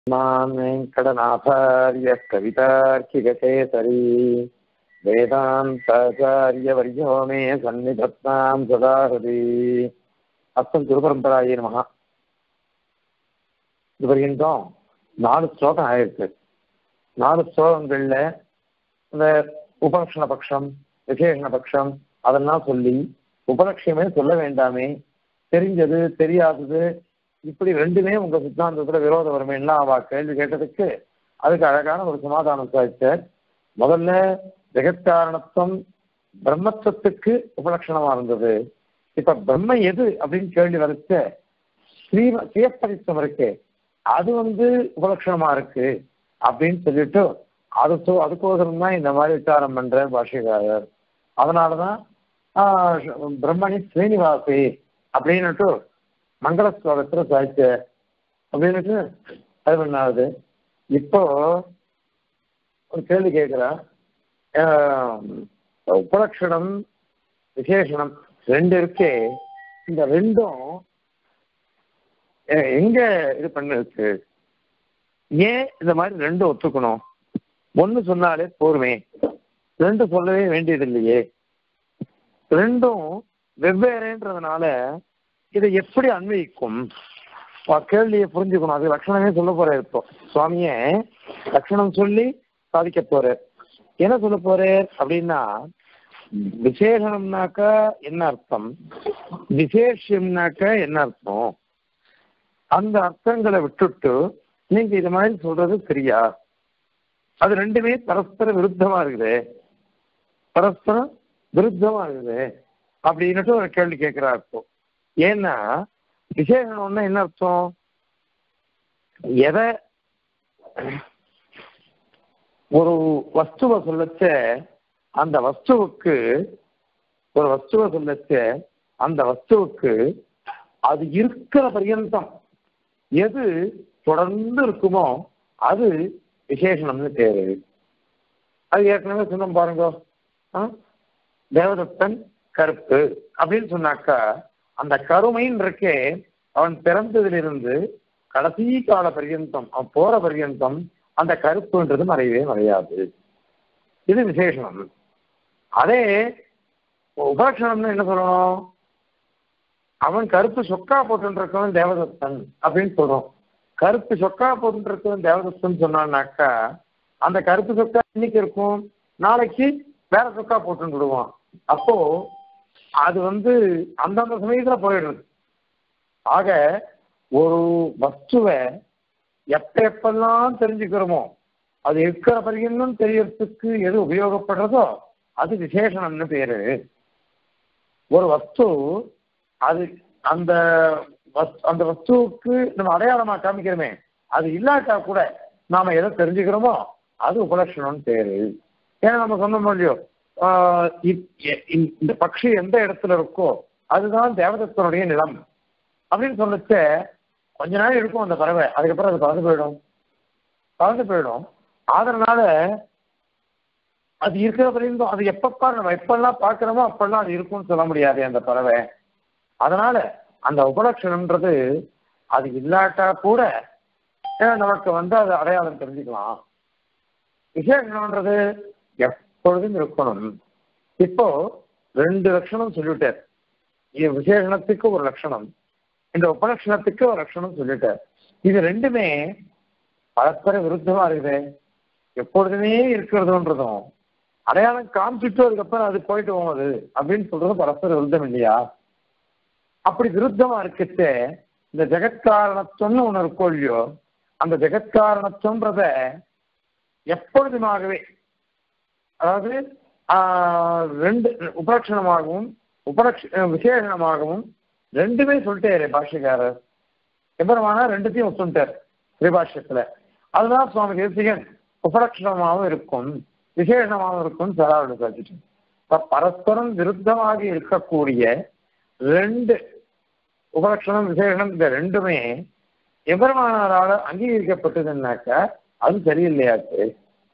मां वेङ्कटनाथार्य कवितार्किककेसरी वेदान्ताचार्यवर्यो मे सन्निधत्तां सदा हृदि அஸ்தம் குருபரம்பராயே நமஹ. இது வரைக்கும் 4 ஸ்லோகம் ஆயிருக்கு. 4 ஸ்லோகங்கள்ல இந்த உபலட்சண பட்சம், விசேஷண பட்சம் அதெல்லாம் சொல்லி உபலட்சியமே சொல்ல வேண்டாமே, தெரிஞ்சது தெரியாதது இப்படி ரெண்டுமே உங்க சித்தாந்தத்துல விரோதம் வருமேன்னா அவ கேள்வி கேட்டதுக்கு அதுக்கு அழகான ஒரு சமாதானம் சாதிச்சார். முதல்ல ஜெகத்காரணத்துவம் பிரம்மத்துவத்துக்கு உபலட்சணமா இருந்தது. இப்ப பிரம்ம எது அப்படின்னு கேள்வி வரைச்ச சுயப்பரித்தம் இருக்கு, அது உபலட்சணமா இருக்கு அப்படின்னு சொல்லிட்டு அதுக்கோசரம் தான் இந்த மாதிரி விசாரம் பண்ற பாஷ்யக்காரர். அதனாலதான் பிரம்மணி ஸ்ரீனிவாசி அப்படின்னுட்டு மங்கள ஸ்லோகத்துல சாய்ச்ச அப்படின்னுட்டு அது பண்ணாது. இப்போ ஒரு கேள்வி கேட்கிறேன். உபலட்சணம் விசேஷணம் ரெண்டு இருக்கே, இந்த ரெண்டும் எங்க இது பண்ணிருக்கு? ஏன் இந்த மாதிரி ரெண்டும் ஒத்துக்கணும்? ஒண்ணு சொன்னாலே போருமே, ரெண்டு சொல்லவே வேண்டியது இல்லையே. ரெண்டும் வெவ்வேறுன்றதுனால இதை எப்படி அன்வயிக்கும்? கேள்வியை புரிஞ்சுக்கணும். அது லட்சணமே சொல்ல போற. இப்போ சுவாமியே லட்சணம் சொல்லி சாதிக்க போற. என்ன சொல்ல போற அப்படின்னா, விசேஷணம்னாக்கா என்ன அர்த்தம், விசேஷம்னாக்கா என்ன அர்த்தம், அந்த அர்த்தங்களை விட்டுட்டு நீங்க இது மாதிரி சொல்றது சரியா? அது ரெண்டுமே பரஸ்பர விருத்தமா இருக்குது, பரஸ்பரம் விருத்தமா இருக்குது அப்படின்னுட்டு ஒரு கேள்வி கேட்கிறா இருக்கும். ஏன்னா விசேஷணம்னா என்ன அர்த்தம்? எதை ஒரு வஸ்துவை சொல்லச்ச அந்த வஸ்துவுக்கு ஒரு வஸ்துவை சொல்லச்ச அந்த வஸ்துவுக்கு அது இருக்கிற பர்யந்தம் எது தொடர்ந்து இருக்குமோ அது விசேஷணம்னு பேரு. அது ஏற்கனவே சொன்னோம் பாருங்க. தேவதத்தன் கருப்பு அப்படின்னு சொன்னாக்கா அந்த கருமைன்னு இருக்கே, அவன் பிறந்ததிலிருந்து கடைசி கால பர்யந்தம் அவன் போற பர்யந்தம் அந்த கருப்புன்றது மறையவே மறையாது. இது விசேஷணம். அதே உபலட்சணம்னு என்ன சொல்லணும்? அவன் கருப்பு சொக்கா போட்டுருக்கவன் தேவதத்தன் அப்படின்னு சொல்றோம். கருப்பு சொக்கா போட்டுருக்கவன் தேவதத்தன் சொன்னான்னாக்கா அந்த கருப்பு சொக்கா இன்னைக்கு இருக்கும், நாளைக்கு வேற சொக்கா போட்டு விடுவான். அப்போ அது அந்தந்த சமயத்துல போயிடுறது. ஆக ஒரு வஸ்துவை எப்பெல்லாம் தெரிஞ்சுக்கிறோமோ அது இருக்கிற பரிகணும் தெரியறதுக்கு எது உபயோகப்படுறதோ அது விசேஷணம்னு பேரு. ஒரு வஸ்து அது அந்த அந்த வஸ்துவுக்கு நம்ம அடையாளமா காமிக்கிறோமே, அது இல்லாட்டா கூட நாம எதை தெரிஞ்சுக்கிறோமோ அது உபலட்சணம்னு பேரு. ஏன்னா நம்ம சொன்னோம் இல்லையோ, இந்த பட்சி எந்த இடத்துல இருக்கோ அதுதான் தேவதத்தனுடைய நிலம் அப்படின்னு சொல்லச்ச கொஞ்ச நாள் இருக்கும் அந்த பறவை, அதுக்கப்புறம் அது பறந்து போயிடும். அதனால அது இருக்கிற வரையும் அது நம்ம எப்பெல்லாம் பார்க்கிறோமோ அப்பெல்லாம் அது இருக்கும்னு சொல்ல முடியாது அந்த பறவை. அதனால அந்த உபலட்சணம்ன்றது அது இல்லாட்டா கூட நமக்கு அது அடையாளம் தெரிஞ்சுக்கலாம். விசேஷம்ன்றது எப்பொழுதும் இருக்கணும். இப்போ 2 லட்சணம் சொல்லிட்டார். விசேஷணத்துக்கு ஒரு லட்சணம், இந்த உபலட்சணத்துக்கு ஒரு லட்சணம் சொல்லிட்டார். இது ரெண்டுமே பரஸ்பர விருத்தமா இருக்குது. எப்பொழுதுமே இருக்கிறதுன்றதும் அடையாளம் காமிச்சிட்டு அதுக்கப்புறம் அது போயிட்டு போகுது அப்படின்னு சொல்றது பரஸ்பர விருத்தம் இல்லையா? அப்படி விருத்தமா இருக்கச்ச இந்த ஜெகத்காரணத்துவம்னு ஒண்ணு இருக்கோ இல்லையோ, அந்த ஜெகத்காரணத்துவம்ன்றத எப்பொழுதுமாகவே, அதாவது ரெண்டு உபலட்சணமாகவும் விசேஷணமாகவும் ரெண்டுமே சொல்லிட்டாரு பாஷ்யக்காரர். எவ்வளவானா ரெண்டுத்தையும் சொல்லிட்டார் ஸ்ரீபாஷ்யத்துல. அதுதான் சுவாமி தேசிகன் உபலட்சணமாகவும் இருக்கும் விசேஷமாகவும் இருக்கும் சராவணி காட்சிட்டு. பரஸ்பரம் விருத்தமாக இருக்கக்கூடிய 2 உபலட்சணம் விசேஷம் இந்த ரெண்டுமே எவ்வளவானால அங்கீகரிக்கப்பட்டதுன்னாக்கா அது சரியில்லையாச்சு.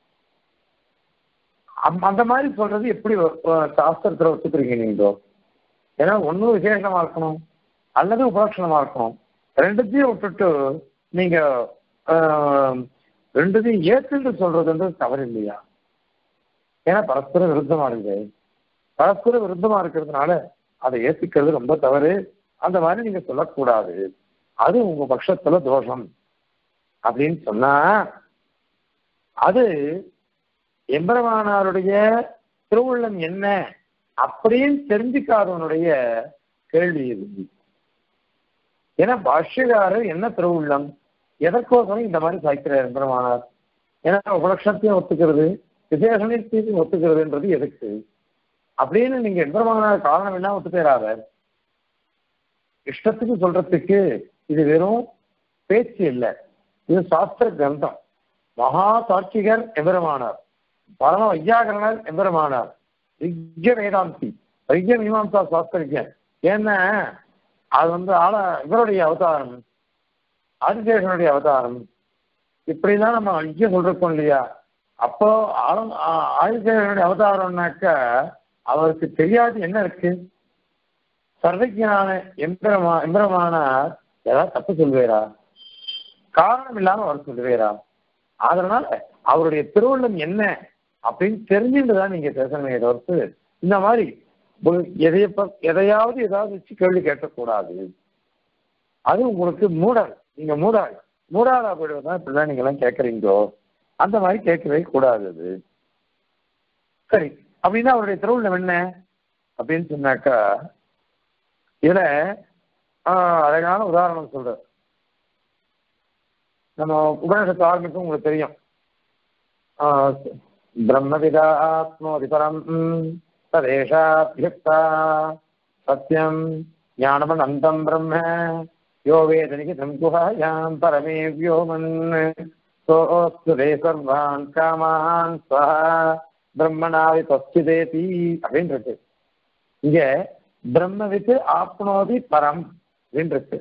அந்த மாதிரி சொல்றது எப்படி சாஸ்திரத்துல ஒத்துக்கிறீங்க நீங்களோ? ஏன்னா ஒன்னும் விசேஷமா இருக்கணும் அல்லது உபலட்சணமா இருக்கணும். ரெண்டுத்தையும் விட்டுட்டு நீங்க ரெண்டுத்தையும் ஏற்று சொல்றதுன்றது தவறு இல்லையா? ஏன்னா பரஸ்பர விருத்தமா இருக்குது. பரஸ்பர விருத்தமா இருக்கிறதுனால அதை ஏத்துக்கிறது ரொம்ப தவறு. அந்த மாதிரி நீங்க சொல்லக்கூடாது, அது உங்க பட்சத்துல தோஷம் அப்படின்னு சொன்னா அது எம்பெருமானாருடைய திருவுள்ளம் என்ன அப்படின்னு தெரிஞ்சுக்காதவனுடைய கேள்வி இது. ஏன்னா பாஷ்யக்காரர் என்ன திருவுள்ளம், எதற்கோசரம் இந்த மாதிரி சாய்க்கிறார் எம்பெருமானார்? ஏன்னா உபலட்சணத்தையும் ஒத்துக்கிறது, விசேஷத்தையும் ஒத்துக்கிறதுன்றது எதுக்கு அப்படின்னு நீங்க எம்பெருமானார் காரணம் என்ன ஒத்து பேராத இஷ்டத்துக்கு சொல்றதுக்கு இது வெறும் பேச்சு இல்லை, இது சாஸ்திர கிரந்தம். மகா சாட்சிகர் எம்பெருமானார், பரம வையாகரணர் எம்பெருமானார், ரிக்ய வேதாந்தி, ரிக்ய மீமாம்சா சாஸ்திரிகர். ஏன்னா அது இவருடைய அவதாரம், ஆதிசேஷனுடைய அவதாரம். இப்படிதான் நம்ம ஐக்கியம் சொல்றோம் இல்லையா? அப்போ ஆதிசேஷனுடைய அவதாரம்னாக்க அவருக்கு தெரியாது என்ன இருக்கு? சர்வஜனான எம்பெருமானார் ஏதாவது தப்பு சொல்வேரா? காரணம் இல்லாம அவர் சொல்லுவேரா? அதனால அவருடைய திருவுள்ளம் என்ன அப்படின்னு தெரிஞ்சுட்டுதான் நீங்க பேசணுமே தவிர்த்து இந்த மாதிரி எதையாவது வச்சு கேள்வி கேட்கக்கூடாது. அது உங்களுக்கு மூடல். நீங்க மூடாதா போயிடுவதுதான் இப்படிதான் நீங்க எல்லாம் கேட்கறீங்களோ, அந்த மாதிரி கேட்கவே கூடாது. அது சரி. அப்படின்னா அவருடைய திருவுள்ளம் என்ன அப்படின்னு சொன்னாக்கா இதுல அழகான உதாரணம் சொல்ற. நம்ம உபநிஷத்து ஆரம்பிக்கும் உங்களுக்கு தெரியும். பிரம்மவிதா ஆத்மோதி பரம் ததேஷாப்யுக்தா சத்யம் ஞானமனந்தம் பிரம்ம யோ வேதனிகிதம் குஹாயாம் பரமே வ்யோமன் சோஸ்துதே சர்வான் காமான் ஸ்வஹா பிரம்மனாவி தஸ்திதேதி அப்படின்னு இருக்கு. இங்க பிரம்மவித்து ஆப்னோதி பரம் அப்படின்னு இருக்கு.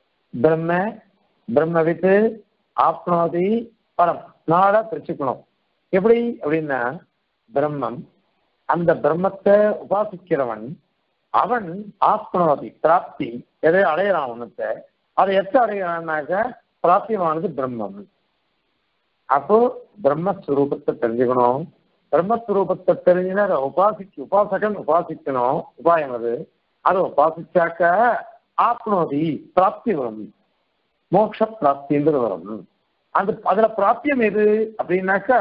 பிரம்மவித்து ஆப்னோதி பரம் நாளா பிரிச்சுக்கணும். எப்படி அப்படின்னா பிரம்மம், அந்த பிரம்மத்தை உபாசிக்கிறவன் அவன் ஆப்னோதி பிராப்தி, எதை அடையிறான் ஒன்னத்தை, அதை எத்த அடையிறான்னாக்க பிராப்தியமானது பிரம்மம். அப்போ பிரம்மஸ்வரூபத்தை தெரிஞ்சுக்கணும். பிரம்மஸ்வரூபத்தை தெரிஞ்சுன்னா அதை உபாசகன் உபாசிக்கணும். உபாயம் அதை உபாசிச்சாக்க ஆப்னோதி பிராப்தி வரும், மோட்ச பிராப்தின்றது வரும். அதுல பிராப்தியம் எது அப்படின்னாக்கா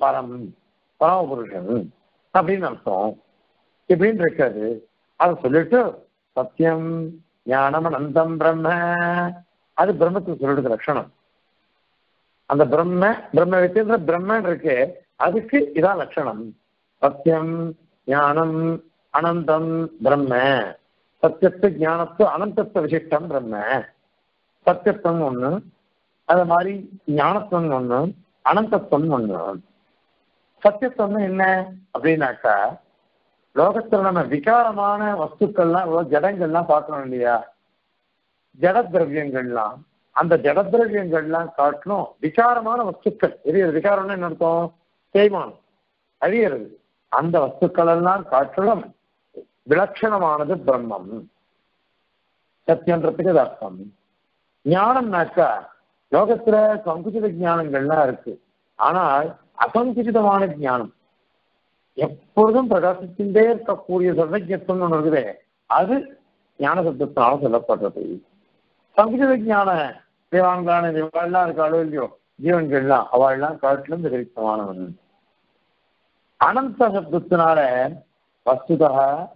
பரமபுருஷன் அப்படின்னு அர்த்தம். இப்படின்னு இருக்காது. அதை சொல்லிட்டு சத்தியம் ஞானம் அனந்தம் பிரம்ம, அது பிரம்மத்துக்கு சொல்லிடுது லட்சணம். அந்த பிரம்ம வித்தியன்ற பிரம்மன் இருக்கு, அதுக்கு இதான் லட்சணம். சத்தியம் ஞானம் அனந்தம் பிரம்ம, சத்தியத்து ஞானத்து அனந்தத்துவ விசிஷ்டம் பிரம்ம. சத்தியத்துவம் ஒண்ணு, அது மாதிரி ஞானத்துவம் ஒண்ணு, அனந்தத்துவம் ஒண்ணு. சத்தியத்துவம் என்ன அப்படின்னாக்கா லோகத்துல நம்ம விகாரமான வஸ்துக்கள்லாம் ஜடங்கள்லாம் பார்க்கணும் இல்லையா? ஜட திரவியங்கள்லாம், அந்த ஜட திரவியங்கள்லாம் காட்டணும் விகாரமான வஸ்துக்கள். விகாரம்னு என்ன அர்த்தம்? தேய்மானம், அழியறது. அந்த வஸ்துக்கள் எல்லாம் காட்டிலும் விலட்சணமானது பிரம்மம். சத்தியன்றதுக்கு அது அர்த்தம். ஞானம்னாக்கா லோகத்துல சங்குச்சித ஞானங்கள்லாம் இருக்கு, ஆனால் அசங்குச்சிதமான ஞானம் எப்பொழுதும் பிரகாசிச்சுட்டே இருக்கக்கூடிய சர்வஜத்துவம் ஒன்று இருக்குதே, அது ஞான சப்தத்தினால சொல்லப்படுறது. சங்குச்சித ஞான தேவான்கான இவெல்லாம் இருக்காளோ இல்லையோ ஜீவன்கள்லாம், அவள்லாம் காட்டிலும் விபரீதமானவன். அனந்த சப்தத்தினால வஸ்துதா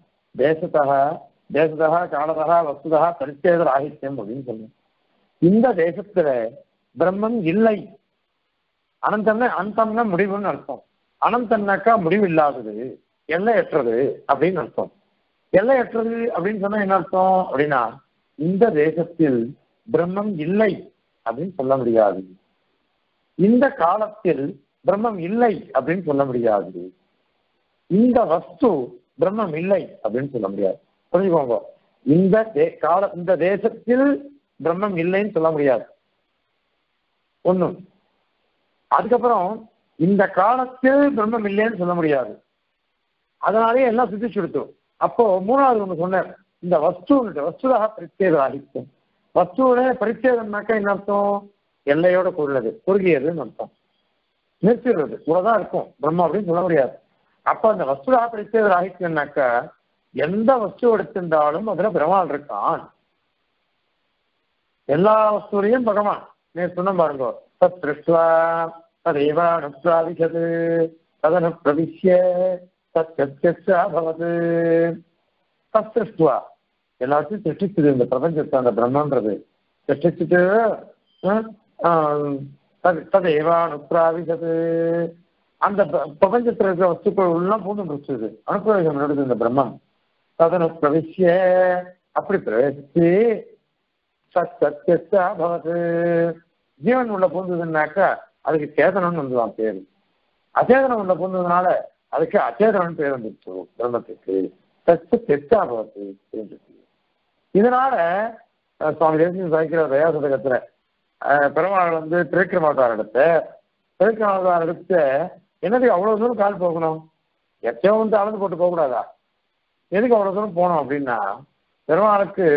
தேசதா காலதா வஸ்துதா பரிச்சேத ராகித்யம் அப்படின்னு சொல்லுவோம். இந்த தேசத்துல பிரம்மம் இல்லை. அனந்தம்னா அந்தம்னா முடிவுன்னு அர்த்தம். அனந்தம்னாக்கா முடிவு இல்லாதது, எல்லையற்றது அப்படின்னு அர்த்தம். எல்லையற்றது அப்படின்னு சொன்னா என்ன அர்த்தம் அப்படின்னா இந்த தேசத்தில் பிரம்மம் இல்லை அப்படின்னு சொல்ல முடியாது. இந்த காலத்தில் பிரம்மம் இல்லை அப்படின்னு சொல்ல முடியாது. இந்த வஸ்து பிரம்மம் இல்லை அப்படின்னு சொல்ல முடியாது. புரிஞ்சுக்கோங்க, இந்த தேசத்தில் பிரம்மம் இல்லைன்னு சொல்ல முடியாது ஒண்ணும். அதுக்கப்புறம் இந்த காலத்தில் பிரம்மம் இல்லைன்னு சொல்ல முடியாது. அதனாலேயே எல்லாம் சித்திச்சு கொடுத்தோம். அப்போ மூணாவது ஒண்ணு சொன்னார், இந்த வஸ்துதாக பரிச்சேத ஆகிக்கும். வஸ்துவோட பரிச்சேதம்னாக்கா என்ன அர்த்தம்? எல்லையோட கூடுறது, குறுகியதுன்னு அர்த்தம். நிறுத்திடுறது, இவ்வளவுதான் இருக்கும் பிரம்மம் அப்படின்னு சொல்ல முடியாது. அப்ப அந்த வஸ்துதா பரிச்சேத ராகித்யம்னாக்கா எந்த வஸ்து எடுத்திருந்தாலும் அதுல பெருமாள் இருக்கான். எல்லா வஸ்துலையும் பகவான். நீ சொன்ன பாருங்க, தத் திருஷ்டுவா ததேவானுப்ராவிஷது ததனுப்ரவிஷ்ய தத்யத்யத்யாபவது. தத் திருஷ்டுவா எல்லாத்தையும் சிருஷ்டிச்சது, இந்த பிரபஞ்சத்தை அந்த பிரம்மன்றது சிருஷ்டிச்சுட்டு ததேவானுப்ராவிஷது அந்த பிரபஞ்சத்தில் இருக்கிற வஸ்துக்கள் எல்லாம் பூந்து முடிச்சது, அனுப்பிரவேசம் நடந்தது இந்த பிரம்மம். ததனுப்ரவிஷ்ய அப்படி பிரவேசிச்சு சத்யத்யத்யாபவது ஜீவன் உள்ள பூந்ததுன்னாக்கா அதுக்கு சேதனம்னு வந்துதான் பேரு. அச்சேதனம் உள்ள பூந்ததுனால அதுக்கு அச்சேதனம் பேர் வந்துருச்சு பிரம்மத்துக்கு. சத்யத்யத்யாபவது. இதனால சுவாமி தேசிகன் சாய்க்கிற தயாசதகத்துல பெருமாள் வந்து திரைக்கிரமாவதாரம் எடுத்து என்னது அவ்வளவு தூரம் கால் போகணும், எச்சோ வந்து அளந்து போட்டு போகக்கூடாதா? எதுக்கு அவ்வளவு தூரம் போனோம் அப்படின்னா, பெருமாளுக்கு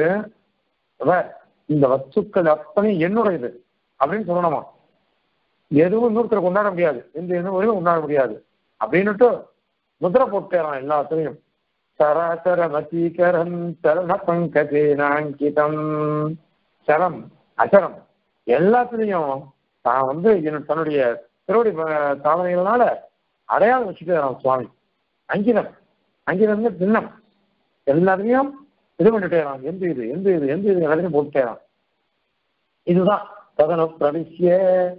இந்த வஸ்துக்கள் அத்தனை என்னுடையது அப்படின்னு சொல்லணுமா. எதுவும் இன்னொருத்தரை கொண்டாட முடியாது, எந்த எதுவும் கொண்டாட முடியாது அப்படின்னுட்டு முதிரை போட்டேறான் எல்லாத்தையும். சராசர வசீகரம் சரண பங்கஜேனாங்கிதம். சரம் அசரம் எல்லாத்துலேயும் தான் வந்து தன்னுடைய திருவடி தாமரைகளால அடையாளம் வச்சுட்டு சுவாமி. அங்கிதம், அங்கிதம் சின்னம் எல்லாத்தையும் இது பண்ணிட்டேறான். எந்த இது எல்லாத்தையும் போட்டுட்டேறான். இதுதான் ததனு பிரவிஷ்ய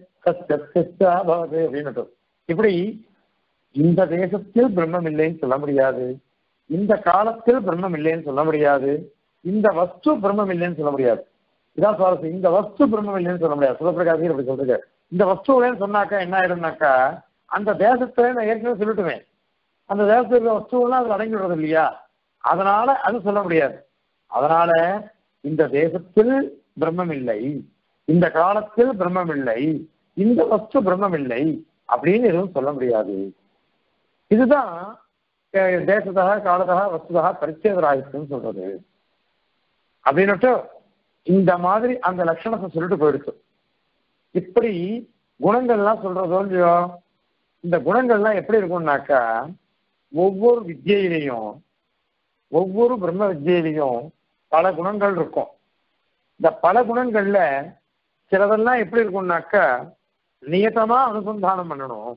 அப்படின்னுட்டு. இப்படி இந்த தேசத்தில் பிரம்மம் இல்லைன்னு சொல்ல முடியாது, இந்த காலத்தில் பிரம்மம் இல்லைன்னு சொல்ல முடியாது, இந்த வஸ்து பிரம்மம் இல்லைன்னு சொல்ல முடியாது. இதான் சுவாரஸ்யம். இந்த வஸ்து பிரம்மம் இல்லைன்னு சொல்ல முடியாது. சுலபிரகாசிகர் அப்படி சொல்றது. இந்த வஸ்து இல்லைன்னு சொன்னாக்கா என்ன ஆயிடும்னாக்கா, அந்த தேசத்துல நான் ஏற்கனவே சொல்லிட்டுவேன், அந்த தேசத்துல வஸ்துவெல்லாம் அது அடங்கி விடுறது இல்லையா, அதனால அது சொல்ல முடியாது. அதனால இந்த தேசத்தில் பிரம்மம் இல்லை, இந்த காலத்தில் பிரம்மம் இல்லை, இந்த வஸ்து பிரம்மம் இல்லை அப்படின்னு எதுவும் சொல்ல முடியாது. இதுதான் தேசதா காலதா வஸ்துதா பரிச்சேத ராகித்யம் சொல்றது. அப்படின்னுட்டு இந்த மாதிரி அந்த லட்சணத்தை சொல்லிட்டு போயிடுச்சு. இப்படி குணங்கள்லாம் சொல்றதோ இல்லையோ, இந்த குணங்கள்லாம் எப்படி இருக்கும்னாக்கா, ஒவ்வொரு வித்தியிலையும் ஒவ்வொரு பிரம்ம வித்தியிலையும் பல குணங்கள் இருக்கும். இந்த பல குணங்கள்ல சிலதெல்லாம் எப்படி இருக்கும்னாக்கா, நியதமா அனுசந்தானம் பண்ணணும்,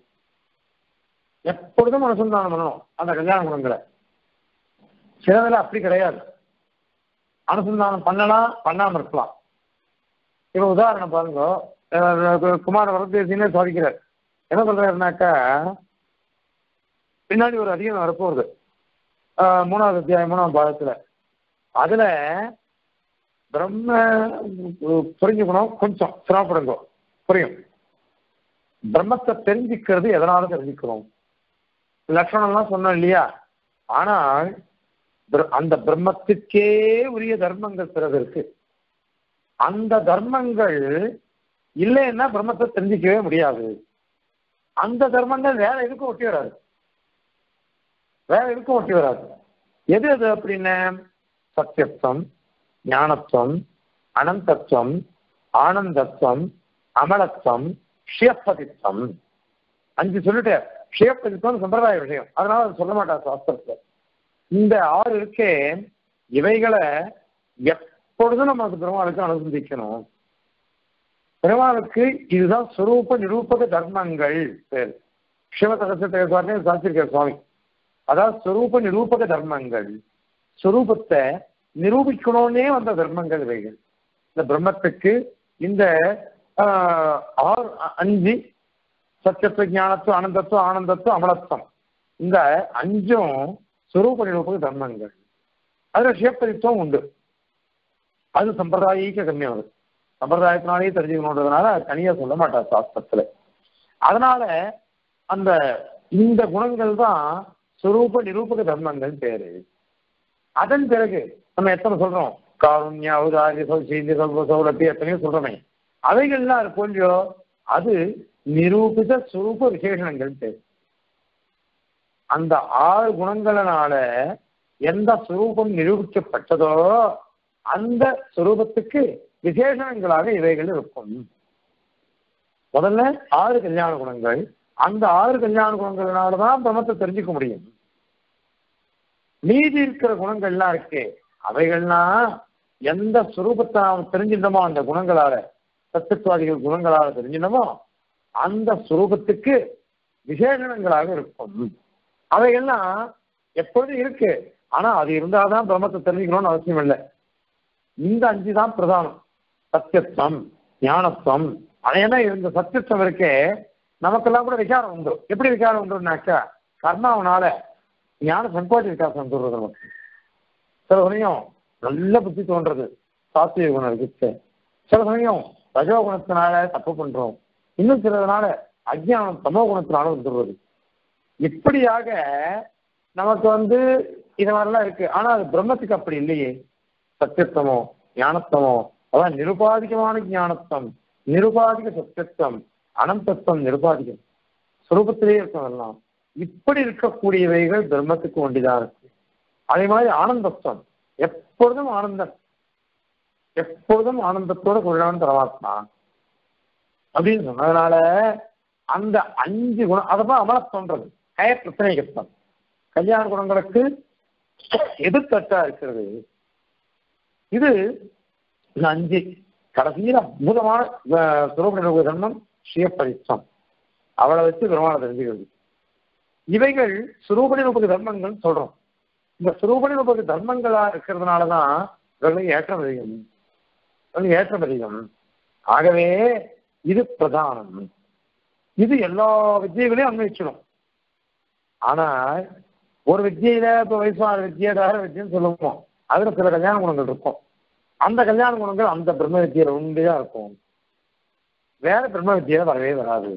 எப்பொழுதும் அனுசந்தானம் பண்ணணும் அந்த கல்யாண குணங்களை. சிலதெல்லாம் அப்படி கிடையாது, அனுசந்தானம் பண்ணலாம் பண்ணாம இருக்கலாம். இப்ப உதாரணம் பாருங்க, குமார வரதேசினே சாதிக்கிறார். என்ன சொல்றாருனாக்கா, பின்னாடி ஒரு அதிகம் வரப்போகுது 3வது அத்தியாயம் 3ஆம் பாகத்துல. அதுல பிரம்ம புரிஞ்சுக்கணும், கொஞ்சம் சிரமப்படுங்க புரியும். பிரம்மத்தை தெரிஞ்சுக்கிறது எதனால தெரிஞ்சுக்கிறோம், லட்சணம்லாம் சொன்னோம் இல்லையா. ஆனால் அந்த பிரம்மத்துக்கே உரிய தர்மங்கள் பிறகு இருக்கு. அந்த தர்மங்கள் இல்லைன்னா பிரம்மத்தை தெரிஞ்சிக்கவே முடியாது. அந்த தர்மங்கள் வேற எதுக்கும் ஒட்டி வராது, வேற எதுக்கும் ஒட்டி வராது. எது எது அப்படின்னு, சத்தியத்துவம், ஞானத்துவம், அனந்தத்துவம், ஆனந்தத்துவம், அமலத்துவம், ஷியப்பதித்துவம். 5 சொல்லிட்டேன். ஷியப்பதித்துவம் சம்பிரதாய விஷயம், அதனால அது சொல்ல மாட்டார் சாஸ்திரத்துல. இந்த 6 இருக்கே, இவைகளை எப்பொழுதும் நமக்கு பெருமாளுக்கு அனுசந்திக்கணும். பெருமாளுக்கு இதுதான் ஸ்வரூப நிரூபக தர்மங்கள் பேர். சிவசகசத்தை சாதிச்சிருக்கார் சுவாமி. அதாவது ஸ்வரூப நிரூபக தர்மங்கள், ஸ்வரூபத்தை நிரூபிக்கணும்னே வந்த தர்மங்கள் இவைகள். இந்த பிரம்மத்துக்கு இந்த 5 சத்தியத்துவ, ஞானத்துவம், அனந்தத்துவம், ஆனந்தத்துவம், அமலத்துவம், இந்த 5ம் ஸ்வரூப நிரூபக தர்மங்கள். அதுல சிவப்பதித்துவம் உண்டு, அது சம்பிரதாயிக்க கம்மியம். அது சம்பிரதாயத்தினாலேயே தெரிஞ்சுக்கணுன்றதுனால தனியா சொல்ல மாட்டார் சாஸ்திரத்துல. அதனால அந்த இந்த குணங்கள் தான் ஸ்வரூப நிரூபக தர்மங்கள் பேரு. அதன் பிறகு நம்ம எத்தனை சொல்றோம், காருண்யா, ஔதாரிய, சௌசீல்ய, சௌலபி, எத்தனையோ சொல்றோமே, அவைகள்லாம் இருக்கும் இல்லையோ, அது நிரூபித ஸ்வரூப விசேஷணங்கள் பேர். அந்த 6 குணங்களினால எந்த ஸ்வரூபம் முதல்ல 6 கல்யாண குணங்கள், அந்த 6 கல்யாண குணங்கள்னாலதான் பிரம்மத்தை தெரிஞ்சுக்க முடியும். மீதி இருக்கிற குணங்கள்லாம் இருக்கு, அவைகள்லாம் எந்த சுரூபத்தை நாம் தெரிஞ்சிருந்தோமோ அந்த குணங்களால, சத்துவாதிகள் குணங்களால தெரிஞ்சிருந்தோமோ அந்த சுரூபத்துக்கு விசேஷணங்களாக இருக்கும். அவைகள்லாம் எப்பொழுதும் இருக்கு, ஆனா அது இருந்தாதான் பிரம்மத்தை தெரிஞ்சுக்கணும்னு அவசியம் இல்லை. இந்த 5 தான் பிரதானம். சத்தியத்துவம், ஞானத்துவம். அதையென்னா இந்த சத்தியத்துவம் இருக்கே, நமக்கெல்லாம் கூட விகாரம் உண்டு. எப்படி விகாரம் உண்டுனாக்கா, கர்மாவனால ஞான சங்கோச்ச விகாசம் வந்துடுறது நமக்கு. சில சமயம் நல்ல புத்தி தோன்றது, சாத்விக குணம் இருக்கு. சில சமயம் ரஜோ குணத்தினால தப்பு பண்றோம், இன்னும் சிலதுனால அஜ்ஞானம் தமோ குணத்தினால வந்துடுறது. இப்படியாக நமக்கு இது மாதிரிலாம் இருக்கு. ஆனா அது பிரம்மத்துக்கு அப்படி இல்லையே. சத்தியத்துவமோ ஞானத்துவமோ, அதான் நிருபாதிகமான ஞானத்துவம், நிருபாதிக சத்தியத்துவம், அனந்தத்துவம், நிருபாதிகம் சுரூபத்திலேயே இருக்கவெல்லாம். இப்படி இருக்கக்கூடியவைகள் பிரம்மத்துக்கு ஒண்டிதான் இருக்கு. அதே மாதிரி ஆனந்தத்துவம், எப்பொழுதும் ஆனந்தம், எப்பொழுதும் ஆனந்தத்தோட கொள்ளவன் பரமாத்மா அப்படின்னு சொன்னதுனால அந்த 5 குணம் அதெல்லாம் அமலத்தோன்றது கய பிரச்சனைகத்தம் கல்யாண குணங்களுக்கு எதிர்த்தட்டா இருக்கிறது. இது 5 கடைசியில் அற்புதமான சுரூப தர்மம் ஸ்ரீயப்பரிசம், அவளை வச்சு பெருமாளை தெரிஞ்சுக்கிறது. இவைகள் சுரூபணி 30 தர்மங்கள் சொல்றோம். இந்த சுரூபணி 30 தர்மங்களா இருக்கிறதுனாலதான் இவர்களுக்கு ஏற்றம் அதிகம், ஏற்றம் அதிகம். ஆகவே இது பிரதானம். இது எல்லா வித்தியைகளையும் அன்வயிச்சிடும். ஆனா ஒரு வித்தியில இப்ப வயசான வித்தியை தகர வித்தியன்னு சொல்லுவோம், அதுல சில கல்யாண குணங்கள் இருக்கும். அந்த கல்யாண குணங்கள் அந்த பிரம்ம வித்தியில உண்டுதான் இருக்கும், வேற பிரம்ம வித்தியில வரவே வராது.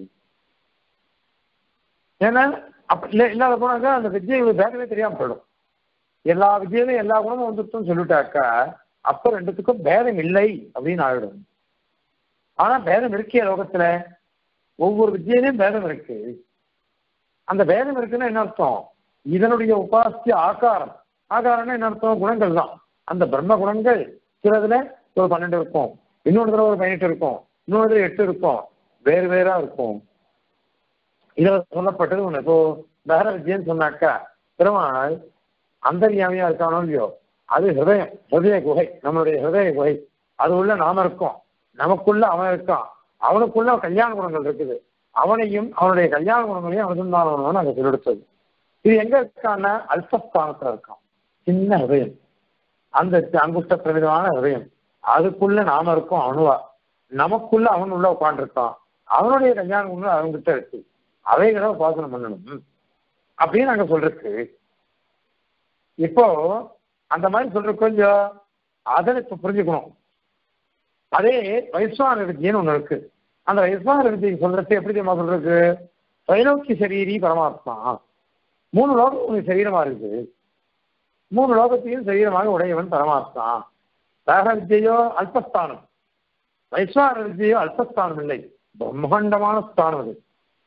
ஏன்னா அப்ப இல்லாத குணங்க அந்த வித்தியை வேறவே தெரியாம போயிடும். எல்லா வித்தியிலும் எல்லா குணமும் வந்துட்டுன்னு சொல்லிட்டாக்கா அப்ப ரெண்டுத்துக்கும் பேதம் இல்லை அப்படின்னு ஆயிடும். ஆனா பேதம் இருக்கே லோகத்துல, ஒவ்வொரு வித்தியிலையும் பேதம் இருக்கு. அந்த பேதம் இருக்குன்னா என்ன அர்த்தம்? இதனுடைய உபாசிய ஆகாரம், ஆகாரம்னா என்ன அர்த்தம்? குணங்கள் தான். அந்த பிரம்ம குணங்கள் சிலதுல ஒரு 12 இருக்கும், இன்னொருத்துல ஒரு 18 இருக்கும், இன்னொரு 8 இருக்கும், வேறு வேறா இருக்கும். இதுல சொல்லப்பட்டது ஒண்ணு. இப்போ தகர வித்தியன்னு சொன்னாக்கா பெருமாள் அந்தர்யாமியா இருக்கானோ இல்லையோ, அது ஹிருதயம், ஹிருதய குகை, நம்மளுடைய ஹிருதய குகை. அது உள்ள நாம இருக்கோம், நமக்குள்ள அவன் இருக்கான், அவனுக்குள்ள கல்யாண குணங்கள் இருக்குது. அவனையும் அவனுடைய கல்யாண குணங்களையும் அனுசந்தானவனும் நாங்கள் சொல்லெடுத்தது. இது எங்க இருக்கான்னா அல்பஸ்தானத்துல இருக்கான், சின்ன ஹிருதயம், அந்த அங்குஷ்ட பிரமிதமான ஹிருதயம். அதுக்குள்ள நாம இருக்கோம் அணுவா, நமக்குள்ள அவன் உள்ள உட்காந்துருக்கான், அவனுடைய கல்யாண குணங்கள் அவன்கிட்ட இருக்கு. அவைகளை உபாசனம் பண்ணணும் அப்படின்னு நாங்க சொல்றதுக்கு. இப்போ அந்த மாதிரி சொல்ற கொஞ்சம் அதை இப்ப புரிஞ்சுக்கணும். அதே வைஸ்வான வித்தியன்னு ஒண்ணு இருக்கு. அந்த வைஸ்வான வித்தியை சொல்றது எப்படி தெரியுமா சொல்றது? தைலோக்கிய சரீரி பரமாத்மா, 3 லோகம் சரீரமா இருக்குது, 3 லோகத்தையும் சரீரமாக உடையவன் பரமாத்மா. தகர வித்தியோ அல்பஸ்தானம், வைஸ்வான வித்தியோ அல்பஸ்தானம் இல்லை, பிரம்மாண்டமான ஸ்தானம். அது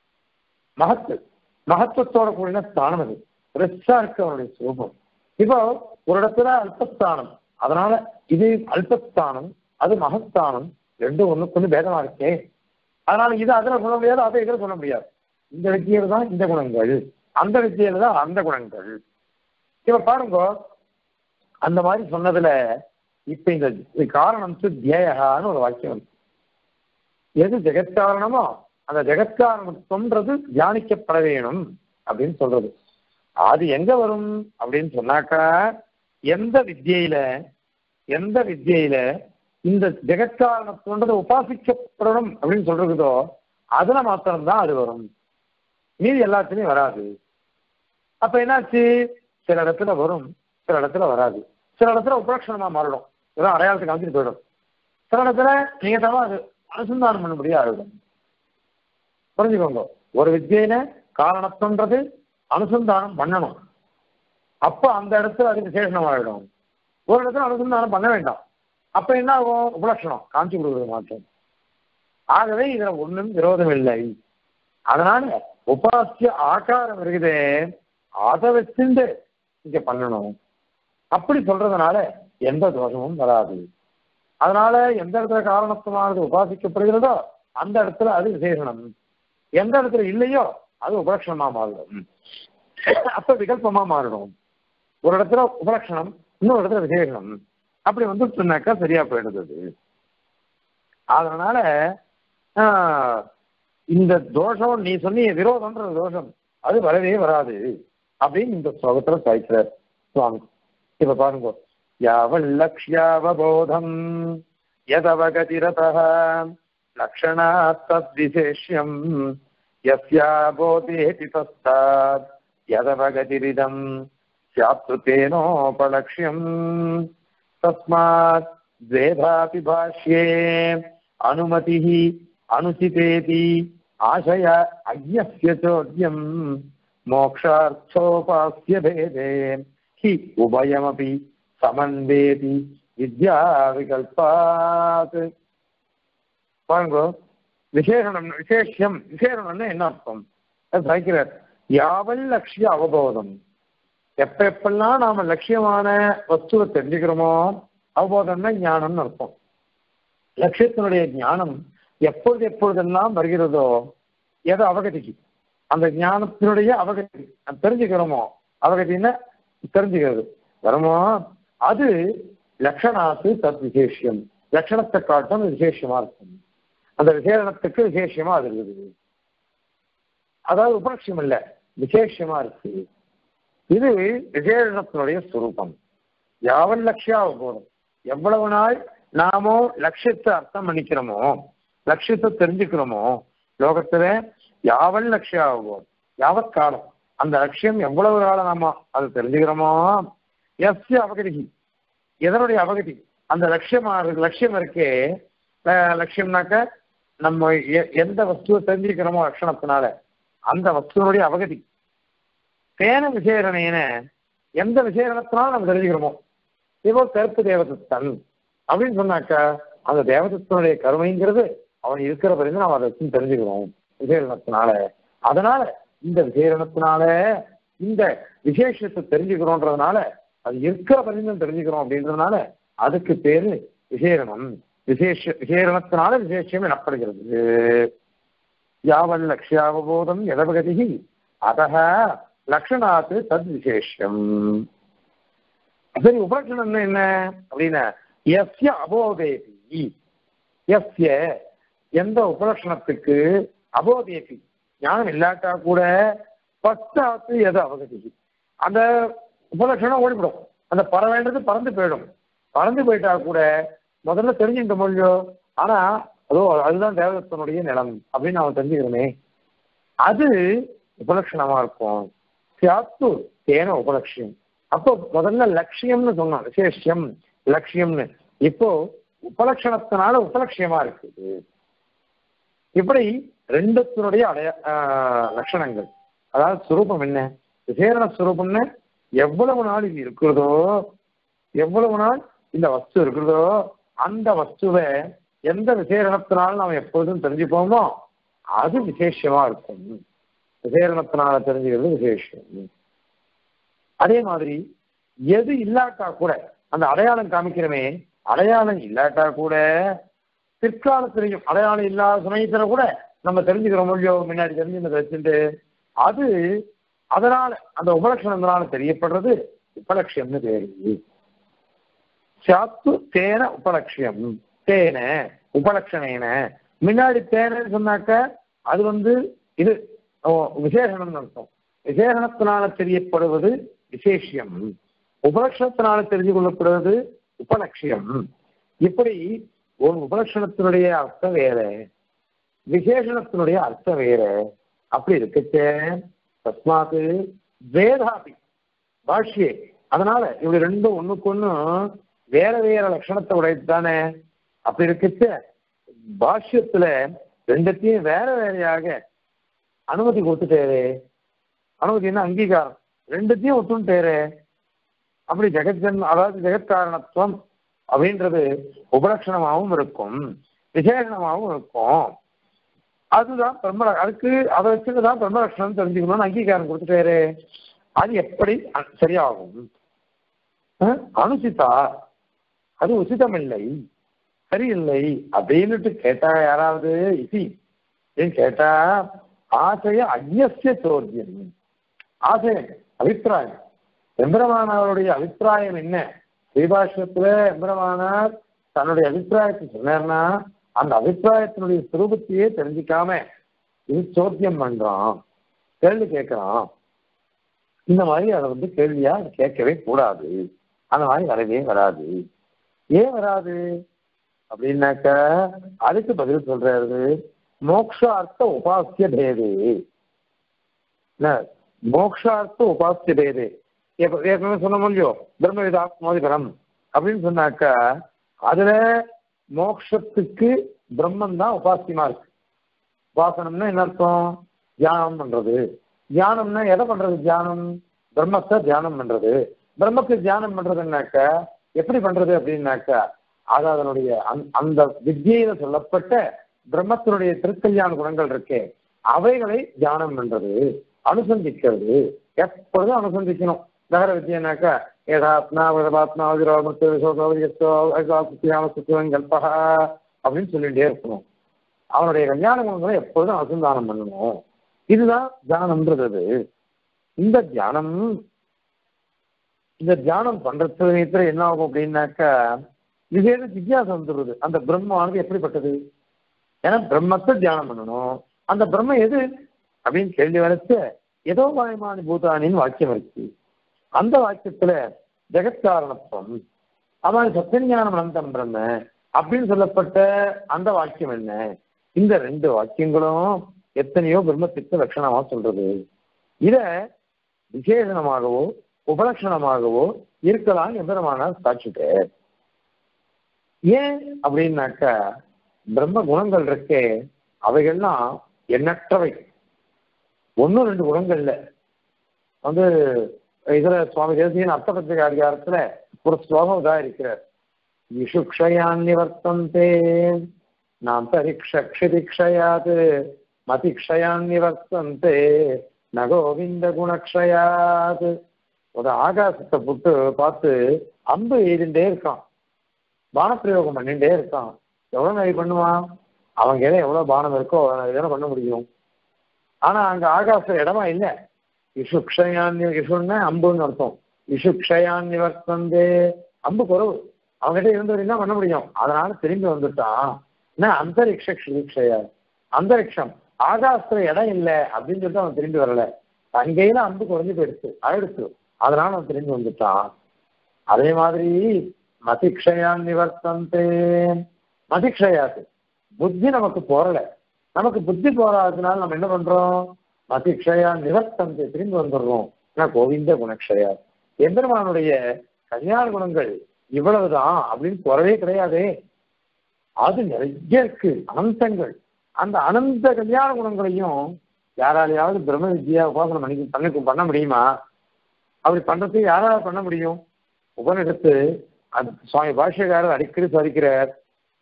மகத்துவத்தோட கூடின ஸ்தானம். அது ரெஸ்டா இருக்கு அவனுடைய சுரூபம். இப்போ ஒரு இடத்துல அல்பஸ்தானம், அதனால இது அல்பஸ்தானம், அது மகஸ்தானம், ரெண்டும் ஒண்ணுக்கு பேதமா இருக்கே. அதனால இது அதுல சொல்ல முடியாது, அதை இதுல சொல்ல முடியாது. இந்த வித்தியில தான் இந்த குணங்கள், அந்த வித்தியில தான் அந்த குணங்கள். இப்ப பாருங்க, அந்த மாதிரி சொன்னதுல இப்ப இந்த காரணம் தியேயகான்னு ஒரு வாக்கியம் இருக்கு. எது ஜெகத்காரணமோ அந்த ஜெகத்காரணம்ன்றது தியானிக்கப்பட வேணும் அப்படின்னு சொல்றது. அது எங்க வரும் அப்படின்னு சொன்னாக்கா, எந்த வித்தியில இந்த ஜெகத்காரணம்ன்றது உபாசிக்கப்படணும் அப்படின்னு சொல்றதோ அதுல மாத்திரம்தான் அது வரும், மீதி எல்லாத்துலயும் வராது. அப்ப என்னாச்சு? சில இடத்துல வரும், சில இடத்துல வராது, சில இடத்துல உபலட்சணமா மாறிடும், ஏதோ அடையாளத்துக்கு அமைச்சிட்டு போயிடும். சில இடத்துல நீங்க தான் அது அனுசந்தானம் பண்ண முடியாது ஆகிடும். புரிஞ்சுக்கோங்க, ஒரு வித்தியில காரணத்துன்றது அனுசந்தானம் பண்ணணும், அப்ப அந்த இடத்துல அது விசேஷனம் ஆகிடும். ஒரு இடத்துல அனுசந்தானம் பண்ண வேண்டாம், அப்ப என்ன ஆகும்? உபலட்சணம் காமிச்சு கொடுக்குறது மாற்றம். ஆகவே இதுல ஒண்ணும் விரோதம் இல்லை. அதனால உபாசிய ஆகாரம் இருக்குதே, அதை வச்சுட்டு இங்க பண்ணணும் அப்படி சொல்றதுனால எந்த தோஷமும் வராது. அதனால எந்த இடத்துல காரணத்துவமானது உபாசிக்கப்படுகிறதோ அந்த இடத்துல அது விசேஷனம். எந்த இடத்துல இல்லையோ அது உபலட்சணமா மாறிடும். அப்ப விகல்பமா மாறிடும். ஒரு இடத்துல உபலட்சணம், இன்னொரு இடத்துல விசேஷனம். அப்படி சொன்னாக்கா சரியா போயிடுது. அதனால இந்த தோஷம் நீ சொன்ன விரோதம்ன்ற தோஷம் அது வரவே வராது அப்படின்னு இந்த ஸ்லோகத்துல சாய்க்கிறார் சுவாமி. இப்ப பாருங்க, யாவல் லக்ஷ்யாவபோதம் யதவகதிரதः லக்ஷணாத் தத்விசேஷ்யம் யஸ்யாபோதேதி தஸ்தாத் யதவகதிரிதம் ஸ்யாத் தேனோபலக்ஷ்யம் தஸ்மாத் द्वेधापि भाष्ये अनुमतिः अनुचितेति आशय अज्ञस्य चोद्यं मोक्षार्थोपास्य भेदे हि उभयमपि समन्वेति विद्या विकल्पात्. பாருங்க, விசேஷனம் விசேஷம் விசேஷம்னா என்ன அர்த்தம்? சாய்க்கிறார். யாவல் லட்சிய அவபோதம், எப்பெல்லாம் நாம லட்சியமான வஸ்துவை தெரிஞ்சுக்கிறோமோ, அவபோதம்னா ஞானம்னு அர்த்தம். லட்சியத்தினுடைய ஞானம் எப்பொழுதெல்லாம் வருகிறதோ எதை அவகதிக்கு, அந்த ஞானத்தினுடைய அவகதி தெரிஞ்சுக்கிறோமோ, அவகதின்னா தெரிஞ்சுக்கிறது வருமோ, அது லட்சணாத்து தத் விசேஷம், லட்சணத்தை காட்டும் விசேஷமா இருக்கும். அந்த விசேஷத்துக்கு விசேஷமா அது இருக்குது. அதாவது உபலட்சியம் இல்ல, விசேஷமா இருக்கு. இது விசேஷத்தினுடைய ஸ்வரூபம். யாவல் லட்சிய அவபோதம், எவ்வளவு நாள் நாமோ லட்சியத்தை அர்த்தம் பண்ணிக்கிறோமோ, லட்சியத்தை தெரிஞ்சுக்கிறோமோ லோகத்துல, யாவல் லட்சிய அவபோதம், யாவத் காலம் அந்த லட்சியம் எவ்வளவு காலம் நாம அதை தெரிஞ்சுக்கிறோமோ, எஸ்ய அவகதி, எதனுடைய அவகதி, அந்த லட்சியம் இருக்கே, லட்சியம்னாக்க நம்ம எந்த வஸ்துவை தெரிஞ்சுக்கிறோமோ லட்சணத்தினால அந்த வஸ்துவனுடைய அவகதி, தேன விசேஷனேன எந்த விசேஷனத்தினால நம்ம தெரிஞ்சுக்கிறோமோ, இப்போ கருப்பு தேவதத்தன் அப்படின்னு சொன்னாக்கா அந்த தேவதத்தனுடைய கருமைங்கிறது அவன் இருக்கிற பிறகு நாம் அதை தெரிஞ்சுக்கிறோம் விசேஷனத்தினால. அதனால இந்த விசேஷனத்தினால இந்த விசேஷத்தை தெரிஞ்சுக்கிறோன்றதுனால, அது இருக்கிற பிறகு தெரிஞ்சுக்கிறோம் அப்படின்றதுனால அதுக்கு பேரு விசேஷனம். விசேஷனத்தினால விசேஷம் எனப்படுகிறது. யாவல் லட்சியாவபோதம் எதவகதி அதஹ லக்ஷணாத்து தத் விசேஷம். சரி, உபலட்சணம் என்ன அப்படின்னா, எஸ்ய அபோதேபி, எஸ்ய எந்த உபலட்சணத்துக்கு அபோதேபி ஞானம் இல்லாட்டா கூட பஸ்தாத்து எது அவகதி, அந்த உபலட்சணம் ஓடிவிடும். அந்த பறவைன்றது பறந்து போயிடும். பறந்து போயிட்டா கூட முதல்ல தெரிஞ்சுட்ட மொழியோ, ஆனா அதுதான் தேவதத்தனுடைய நிலம் அப்படின்னு அவன் தெரிஞ்சுக்கிறோமே, அது உபலட்சணமா இருக்கும். சியாத்து தேன உபலட்சியம். அப்போ முதல்ல லட்சியம்னு சொன்னான், விசேஷம் லட்சியம்னு. இப்போ உபலட்சணத்தினால உபலட்சியமா இருக்குது. இப்படி ரெண்டுத்தினுடைய லட்சணங்கள், அதாவது சுரூபம் என்ன, விசேரண சுரூபம்னு எவ்வளவு நாள் இது இருக்கிறதோ, எவ்வளவு நாள் இந்த வஸ்து இருக்கிறதோ, அந்த வஸ்துவை எந்த விசேரணத்தினாலும் நாம் எப்போதும் தெரிஞ்சுப்போமோ அது விசேஷமா இருக்கும். விசேரணத்தினால தெரிஞ்சுக்கிறது விசேஷம். அதே மாதிரி எது இல்லாட்டா கூட, அந்த அடையாளம் காமிக்கிறமே, அடையாளம் இல்லாட்டா கூட பிற்காலத்திலையும் அடையாளம் இல்லாத சமயத்துல கூட நம்ம தெரிஞ்சுக்கிறோம் இல்லையோ, முன்னாடி தெரிஞ்சு வச்சுட்டு அது அதனால அந்த உபலட்சணத்தினால தெரியப்படுறது உபலட்சியம்னு பேரு. சாத்து தேன உபலட்சியம், தேன உபலட்சணேன. முன்னாடி தேனன்னு சொன்னாக்க அது இது விசேஷனம் அர்த்தம். விசேஷனத்தினால தெரியப்படுவது விசேஷியம், உபலட்சணத்தினால தெரிஞ்சு கொள்ளப்படுவது உபலட்சியம். இப்படி ஒரு உபலட்சணத்தினுடைய அர்த்தம் வேற, விசேஷணத்தினுடைய அர்த்தம் வேற. அப்படி இருக்குச்சே தஸ்மாத்து வேதாபி பாஷ்யே, அதனால இப்படி ரெண்டும் ஒண்ணுக்கு ஒண்ணு வேற வேற லட்சணத்தை உடையது தானே. அப்படி இருக்குச்ச பாஷ்யத்துல ரெண்டத்தையும் வேற வேறையாக அனுமதி கொடுத்துட்டேரு. அனுமதினா அங்கீகாரம், ரெண்டுத்தையும் ஒத்துட்டேரு. அப்படி அதாவது ஜெகத்காரணத்துவம் அப்படின்றது உபலட்சணமாகவும் இருக்கும், விசேஷணமாகவும் இருக்கும். அதுதான் பிரம்ம, அதுக்கு அதை வச்சுதான் பிரம்மலட்சணம் தெரிஞ்சுக்கணும்னு அங்கீகாரம் கொடுத்துட்டாரு. அது எப்படி சரியாகும்? அனுசிதா, அது உசிதமில்லை. சரியில்லை அப்படின்னுட்டு கேட்டா யாராவது இசி ஏன் கேட்டா ஆசைய அந்நிய சோர்ஜியம், ஆசையம் அபிப்பிராயம், எம்பெருமானாருடைய அபிப்பிராயம் என்ன? ஸ்ரீபாஷ்யத்துல எம்பெருமானார் தன்னுடைய அபிப்பிராயத்தை சொன்னார்னா அந்த அபிப்பிராயத்தினுடைய சுரூபத்தையே தெரிஞ்சுக்காம இது சோத்தியம் பண்றான், கேள்வி கேட்கிறான். இந்த மாதிரி அதை கேள்வியா கேட்கவே கூடாது, அந்த மாதிரி வரவே வராது. ஏன் வராது அப்படின்னாக்க அதுக்கு பதில் சொல்றாரு, மோக்ஷார்த்த உபாசிய பேதே. மோக்ஷார்த்த உபாசிய பேதே ஏற்கனவே சொன்ன முடியும் பிரம்மவிதாத்மோதிபரம் அப்படின்னு சொன்னாக்கா அதுல மோக்ஷத்துக்கு பிரம்மன் தான் உபாசியமா இருக்கு. உபாசனம்னா என்ன அர்த்தம்? தியானம் பண்றது. தியானம்னா எதை பண்றது? தியானம் பிரம்மத்தை தியானம் பண்றது. பிரம்மத்தை தியானம் பண்றதுன்னாக்க எப்படி பண்றது அப்படின்னாக்கா அது அதனுடைய அந்த வித்தியில சொல்லப்பட்ட பிரம்மத்தினுடைய திருக்கல்யாண குணங்கள் இருக்கே அவைகளை தியானம் பண்றது, அனுசந்திக்கிறது. எப்பொழுதும் அனுசந்திக்கணும். நகர வித்தியனாக்கா ஏதாத்மா விரபாத்மா கல்பா அப்படின்னு சொல்லிட்டே இருக்கணும். அவனுடைய கல்யாண குணங்களை எப்பொழுதும் அனுசந்தானம் பண்ணணும். இதுதான் தியானம்ன்றது. இந்த தியானம் பண்றது என்ன ஆகும் அப்படின்னாக்கா விசேஷ ஜிக்யாசை வந்துடுறது. அந்த பிரம்மமானது எப்படிப்பட்டது? ஏன்னா பிரம்மத்தை தியானம் பண்ணணும். அந்த பிரம்மம் எது அப்படின்னு கேள்வி வரைச்ச ஏதோ வாயமான பூதானின்னு வாக்கியம் இருக்கு. அந்த வாக்கியத்துல ஜெகத்காரணத்துவம் அவன் சத்தியஞானம் அனந்தம் பிரம்ம அப்படின்னு சொல்லப்பட்ட அந்த வாக்கியம் என்ன? இந்த ரெண்டு வாக்கியங்களும் எத்தனையோ பிரம்மத்திற்கு லட்சணமா சொல்றது. இத விசேஷணமாகவோ உபலட்சணமாகவோ இருக்கலாம் எம்பெருமானார் சாட்சிட்டு. ஏன் அப்படின்னாக்கா பிரம்ம குணங்கள் இருக்கே அவைகள்லாம் எண்ணற்றவை. ஒன்னும் ரெண்டு குணங்கள்ல இதுல சுவாமி தேசியன் அர்த்தபத்திரிகை அதிகாரத்துல ஒரு ஸ்லோகம் இதா இருக்கிறார். விஷுக்ஷயான் நிவர்த்தந்தே நாம் பரிக்ஷிதிக்ஷயாது மதிக்ஷயான் நிவர்த்தந்தே நகோவிந்த குணக்ஷயாது. ஒரு ஆகாசத்தை புட்டு பார்த்து அம்பு எய்துட்டே இருக்கான், பானப்பிரயோகம் பண்ணிட்டே இருக்கான். எவ்வளவு நாள் பண்ணுவான்? அவங்க ஏதோ எவ்வளவு பானம் இருக்கோ இதெல்லாம் பண்ண முடியும். ஆனா அங்க ஆகாச இடமா இல்லை. விஷுக்ஷயான் அம்புன்னு அர்த்தம். விஷுக்ஷயான் நிவர்த்தந்தே அம்பு குறவு, அவங்ககிட்ட இருந்தது என்ன பண்ண முடியும்? அதனால திரும்பி வந்துட்டான். அந்தரிக்ஷயா அந்தரிக்ஷம் ஆகாசத்துல இடம் இல்லை அப்படின்னு சொல்லிட்டு அவன் திரும்பி வரல. அங்கேயில அம்பு குறைஞ்சு போயிடுச்சு, அழுடுச்சு. அதனால அவன் திரும்பி வந்துட்டான். அதே மாதிரி மதிக்ஷயான் நிவர்த்தந்தே, மதிக்ஷயாது புத்தி நமக்கு போறல. நமக்கு புத்தி போறாததுனால நம்ம என்ன பண்றோம்? மதிக்ஷயா நிவர்த்தந்தே திரும்பி வந்துடுறோம். கோவிந்த குணக்ஷயா, எம்பெருமானுடைய கல்யாண குணங்கள் இவ்வளவுதான் அப்படின்னு குறவே கிடையாதே. அது நிறைய இருக்கு, அனந்தங்கள். அந்த அனந்த கல்யாண குணங்களையும் யாராலையாவது பிரம்ம வித்யா உபாசனம் பண்ண முடியுமா? அப்படி பண்றதுக்கு யாராவது பண்ண முடியும்? உபனிடத்து அது சுவாமி பாஷ்யக்காரர் அடிக்கடி சாதிக்கிறார்.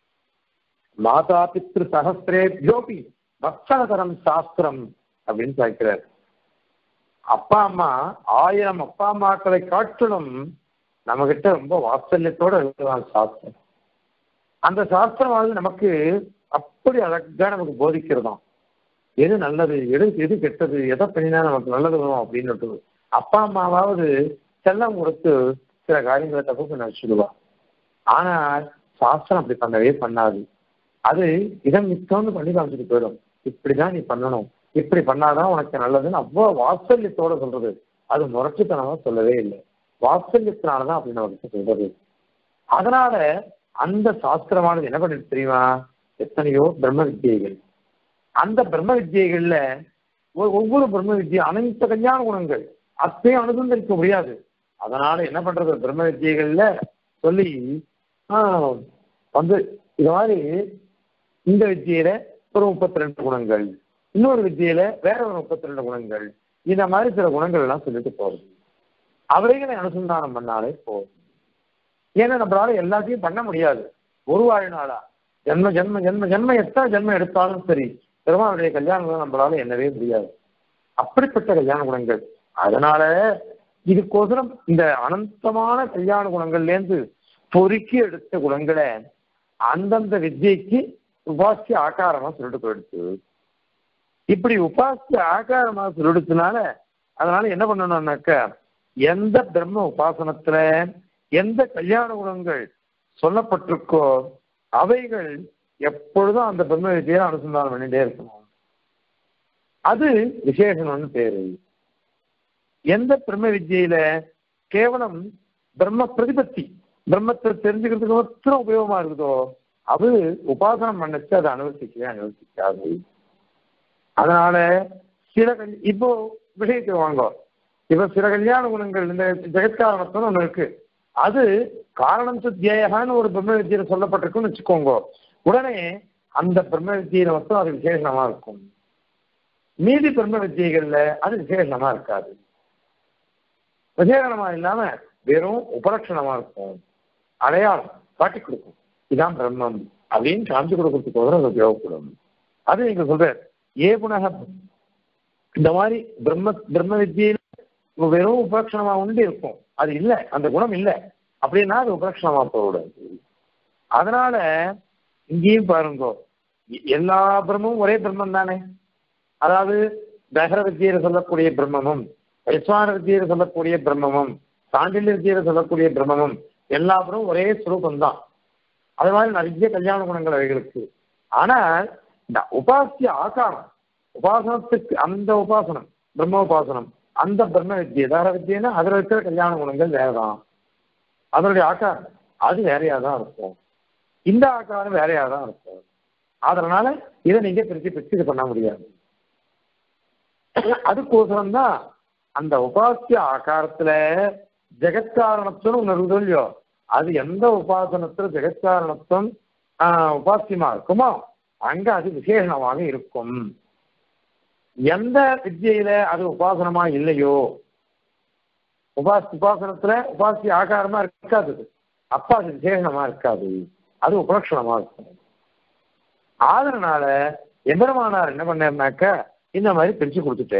மாதா பித்ரு சகஸ்திரேபியோபி பக்ஷணதரம் சாஸ்திரம் அப்படின்னு சாதிக்கிறார். அப்பா அம்மா 1000 அப்பா அம்மாக்களை காட்டிலும் நம்ம கிட்ட ரொம்ப வாத்சல்யத்தோட எழுதுவாங்க சாஸ்திரம். அந்த சாஸ்திரமானது நமக்கு அப்படி அழகா நமக்கு போதிக்கிறதாம். எது நல்லது, எது கெட்டது, எதை பண்ணினா நமக்கு நல்லது வரும் அப்படின்னு. அப்பா அம்மாவாவது செல்லம் கொடுத்து சில காரியங்களை தப்பு நினைச்சிடுவா. ஆனால் சாஸ்திரம் அப்படி பண்ணவே பண்ணாது. அது இதன் மித்தம்னு பண்ணி காமிச்சிட்டு போயிடும். இப்படிதான் நீ பண்ணணும், இப்படி பண்ணாதான் உனக்கு நல்லதுன்னு அவ்வளவு வாத்சல்யத்தோட சொல்றது. அது முரட்டுத்தனமா சொல்லவே இல்லை, வாத்சல்யத்தினாலதான் அப்படி நமக்கு சொல்றது. அதனால அந்த சாஸ்திரமானது என்ன பண்ணிட்டு தெரியுமா? எத்தனையோ பிரம்ம வித்தியைகள். அந்த பிரம்ம வித்தியைகள்ல ஒவ்வொரு பிரம்ம வித்தியை அனைத்து கல்யாண குணங்கள் அத்தையும் அனுசந்தரிக்க முடியாது. அதனால என்ன பண்றது? பிரம்ம வித்தியைகள்ல சொல்லி இது மாதிரி இந்த வித்தியில ஒரு 32 குணங்கள், இன்னொரு வித்தியில வேற ஒரு 32 குணங்கள், இந்த மாதிரி சில குணங்கள் எல்லாம் சொல்லிட்டு போறது. அவைகளை அனுசந்தானம் பண்ணாலே போதும். ஏன்னா நம்மளால எல்லாத்தையும் பண்ண முடியாது ஒரு வாழ்நாளா. ஜென்ம ஜென்ம ஜென்ம ஜென்ம எத்தனை ஜென்மம் எடுத்தாலும் சரி பெருமாளுடைய கல்யாணங்களை நம்மளால எண்ணவே முடியாது. அப்படிப்பட்ட கல்யாண குணங்கள். அதனால இதுக்கோசரம் இந்த அனந்தமான கல்யாண குணங்கள்லேருந்து பொறுக்கி எடுத்த குணங்களை அந்தந்த வித்யைக்கு உபாசிய ஆகாரமா சொல்லிட்டு போயிடுச்சு. இப்படி உபாசிய ஆகாரமா சொல்லிடுச்சுனால அதனால என்ன பண்ணணும்னாக்க எந்த பிரம்ம உபாசனத்துல எந்த கல்யாண குணங்கள் சொல்லப்பட்டிருக்கோ அவைகள் எப்பொழுதும் அந்த பிரம்ம வித்தியை அனுசந்தானம் பண்ணிட்டே இருக்கணும். அது விசேஷம்னு பேரு. எந்த பிரம்ம வித்தியில கேவலம் பிரம்ம பிரதிபத்தி பிரம்மத்தை தெரிஞ்சுக்கிறதுக்கு மாத்திரம் உபயோகமா இருக்குதோ அது உபாசனம் பண்ணச்சு அதை அனுவசிக்காது. அதனால சில இப்போ விஷயத்துக்கு வாங்க, இப்ப சில கல்யாண குணங்கள் இந்த ஜெகத்காரணத்துன்னு ஒண்ணு இருக்கு, அது காரணம் சுத்தியான்னு ஒரு பிரம்ம வித்தியில சொல்லப்பட்டிருக்குன்னு வச்சுக்கோங்க. உடனே அந்த பிரம்ம வித்தியில மட்டும் அது விசேஷமா இருக்கும், மீதி பிரம்ம வித்தியைகள்ல அது விசேஷமா இருக்காது. விசேஷமா இல்லாம வெறும் உபலட்சணமா இருக்கும், அடையாளம் காட்டி கொடுக்கும், இதான் பிரம்மம் அப்படின்னு காமிச்சு கொடுக்கறதுக்கு அது உபயோகப்படும். அது நீங்க சொல்ற ஏகுணக இந்த மாதிரி பிரம்ம வித்தியில வெறும் உபலட்சணமா உண்டு இருக்கும், அது இல்லை, அந்த குணம் இல்லை அப்படின்னா அது உபலட்சணமா போகக்கூடாது. அதனால இங்கேயும் பாருங்க, எல்லா பிரம்மமும் ஒரே பிரம்மம் தானே. அதாவது தகர வித்தியில சொல்லக்கூடிய பிரம்மமும் வைஸ்வான வித்தியில சொல்லக்கூடிய பிரம்மமும் சாண்டில்ய வித்தியில சொல்லக்கூடிய பிரம்மமும் எல்லாரும் ஒரே சுரூபந்தான். அது மாதிரி நிறைய கல்யாண குணங்கள் அவைகளுக்கு. ஆனால் இந்த உபாசிய ஆகாரம் உபாசனத்துக்கு அந்த உபாசனம் பிரம்ம உபாசனம் அந்த பிரம்ம வித்தியை தகர வித்தியன்னா அதில் இருக்கிற கல்யாண குணங்கள் வேறதான், அதனுடைய ஆகாரம் அது வேறையா தான் இருக்கும், இந்த ஆகாரம் வேறையா தான் இருக்கும். அதனால இதை நீங்க பிரிச்சு இது பண்ண முடியாது. அதுக்கோசரம் தான் அந்த உபாசிய ஆகாரத்துல ஜெகத்காரணத்துவம் ஒன்று இருக்குது இல்லையோ, அது எந்த உபாசனத்துல ஜெகத்காரணத்துவம் உபாசியமா இருக்குமோ அங்க அது விசேஷமாக இருக்கும். எந்த வித்தியில அது உபாசனமா இல்லையோ உபாசனத்துல உபாசிய ஆகாரமா இருக்காது, அப்ப அது விசேஷமா இருக்காது, அது உபலட்சணமா இருக்கும். அதனால எம்பெருமானார் என்ன பண்ணாருனாக்க இந்த மாதிரி பிரிச்சு கொடுத்துட்டு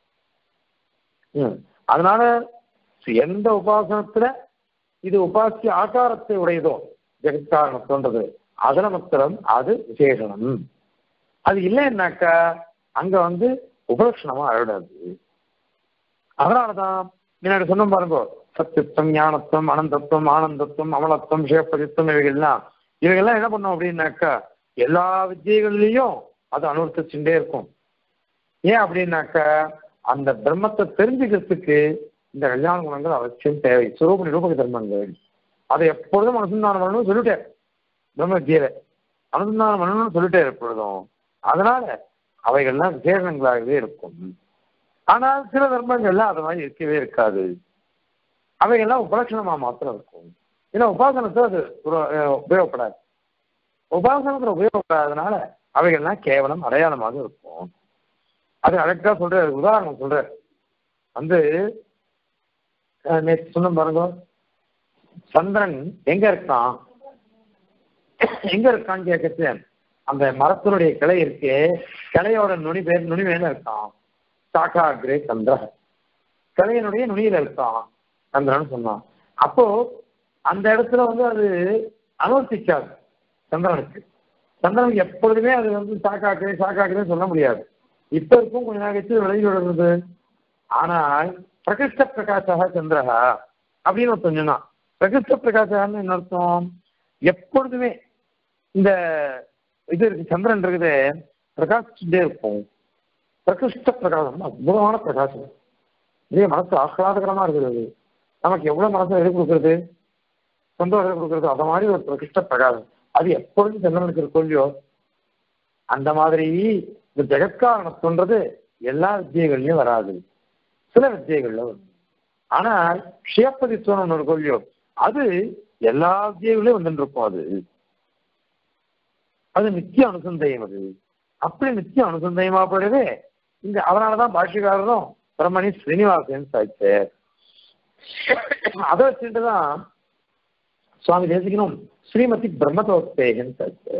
அதனால எந்த உபாசனத்துல இது உபாசிய ஆகாரத்தை உடையதோ ஜெகத்காரணத்துன்றது அதுல மாத்திரம் அது விசேஷனம். அது இல்லைன்னாக்கா அங்க உபலட்சணமா அழடாது. அதனாலதான் முன்னாடி சொன்ன பாருங்க, சத்தியத்துவம் ஞானத்துவம் அனந்தத்துவம் ஆனந்தத்துவம் அமலத்துவம் சிவப்பதித்துவம் இவைகள்லாம் என்ன பண்ணும் அப்படின்னாக்கா எல்லா வித்தியைகள்லையும் அது அனுவர்த்திச்சுட்டே இருக்கும். ஏன் அப்படின்னாக்கா அந்த பிரம்மத்தை தெரிஞ்சுக்கிறதுக்கு இந்த கல்யாண குணங்கள் அவசியம் தேவை. சுரூப நிரூபக தர்மங்கள் அதை எப்பொழுதும் அனுசந்தானம் பண்ணணும்னு சொல்லிட்டேன், பிரம்ம வித்தியில அனுசந்தானம் பண்ணணும்னு சொல்லிட்டே எப்பொழுதும். அதனால அவைகள்லாம் விசேஷங்களாகவே இருக்கும். ஆனால் சில தர்மங்கள்லாம் அது மாதிரி இருக்கவே இருக்காது, அவைகள்லாம் உபலட்சணமா மாத்திரம் இருக்கும். ஏன்னா உபாசனத்தை அது உபயோகப்படாது, உபாசனத்துல உபயோகப்படாததுனால அவைகள்லாம் கேவலம் அடையாளமாக இருக்கும். அது அழகா சொல்ற உதாரணம் சொல்ற நேற்று சொன்ன பாருங்க, சந்திரன் எங்க இருக்கான் கேட்கச்சு, அந்த மரத்தினுடைய கிளை இருக்கு, கிளையோட நுனி மேல இருக்கான், சாக்காகிரே சந்திர, கிளையனுடைய நுனியில இருக்கான் சந்திரன் சொன்னான். அப்போ அந்த இடத்துல அது அனுவர்த்திக்காது சந்திரனுக்கு. சந்திரனுக்கு எப்பொழுதுமே அது சாக்காகிறே சொல்ல முடியாது. இப்ப இருக்கும் கொஞ்ச நாள் வச்சு விலகி விடுறது. ஆனால் பிரகிருஷ்ட பிரகாசா சந்திரஹா அப்படின்னு ஒருத்தன் சொன்னான். பிரகிருஷ்ட பிரகாசான்னு என்ன அர்த்தம்? எப்பொழுதுமே இந்த இது இருக்கு, சந்திரன் இருக்குது, பிரகாசிச்சுட்டே இருக்கும். பிரகிருஷ்ட பிரகாசம் அற்புதமான பிரகாசம், இதே மனசு ஆஹ்லாதகரமா இருக்கிறது. நமக்கு எவ்வளவு மனசை எது கொடுக்குறது, சந்தோஷம் கொடுக்குறது, அந்த மாதிரி ஒரு பிரகிருஷ்ட பிரகாசம் அது எப்பொழுதும் சந்திரனுக்கு இருக்கும் இல்லையோ. அந்த மாதிரி இந்த ஜெகத்காரணத்துன்றது எல்லா வித்தியைகள்லயும் வராது, சில வித்தியைகள்ல வரும். ஆனால் க்ஷேபதித்துவம் ஒன்று இருக்கும் இல்லையோ, அது எல்லா வித்தியைகளையும் வந்துட்டு இருக்கும். அது நித்திய அனுசந்தயம். அது அப்படி நித்திய அனுசந்தயமா போயிடுது. இந்த அதனாலதான் பாஷ்யக்காரரும் பிரம்மணி ஸ்ரீனிவாசன் சாய்ச்சு அதை வச்சுட்டுதான் சுவாமி தேசிகனும் ஸ்ரீமதி பிரம்மதோத்தேகன் சாய்ச்சு.